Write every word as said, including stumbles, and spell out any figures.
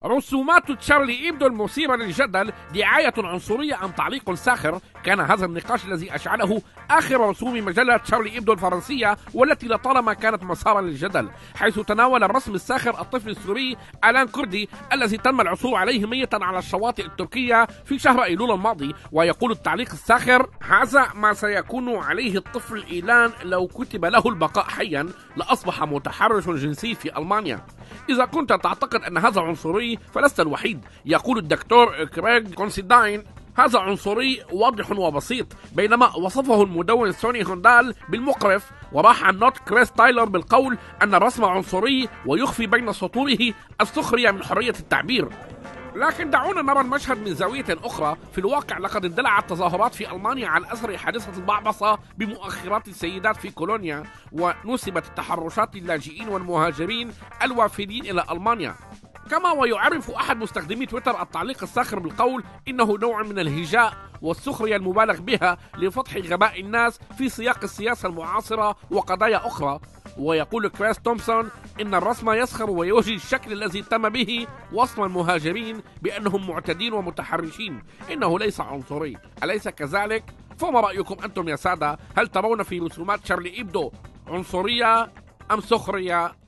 رسومات تشارلي إبدو المثيرة للجدل دعاية عنصرية أم تعليق ساخر؟ كان هذا النقاش الذي أشعله آخر رسوم مجلة تشارلي إبدو الفرنسية، والتي لطالما كانت مسارا للجدل، حيث تناول الرسم الساخر الطفل السوري آلان كردي الذي تم العثور عليه ميتا على الشواطئ التركية في شهر أيلول الماضي. ويقول التعليق الساخر: هذا ما سيكون عليه الطفل إيلان لو كتب له البقاء حيا، لأصبح متحرش جنسي في ألمانيا. إذا كنت تعتقد أن هذا عنصري فلست الوحيد. يقول الدكتور كريغ كونسيداين: هذا عنصري واضح وبسيط. بينما وصفه المدون سوني هوندال بالمقرف، وراح النوت كريس تايلر بالقول أن الرسم عنصري ويخفي بين سطوره السخرية من حرية التعبير. لكن دعونا نرى المشهد من زاوية أخرى. في الواقع لقد اندلعت تظاهرات في ألمانيا على أثر حادثة البعبصة بمؤخرات السيدات في كولونيا، ونسبت التحرشات للاجئين والمهاجرين الوافدين إلى ألمانيا. كما ويعرف أحد مستخدمي تويتر التعليق الساخر بالقول إنه نوع من الهجاء والسخرية المبالغ بها لفضح غباء الناس في سياق السياسة المعاصرة وقضايا أخرى. ويقول كريس تومسون إن الرسم يسخر ويوجه الشكل الذي تم به وصف المهاجرين بأنهم معتدين ومتحرشين. إنه ليس عنصري، أليس كذلك؟ فما رأيكم أنتم يا سادة؟ هل ترون في رسومات شارلي إبدو عنصرية أم سخرية؟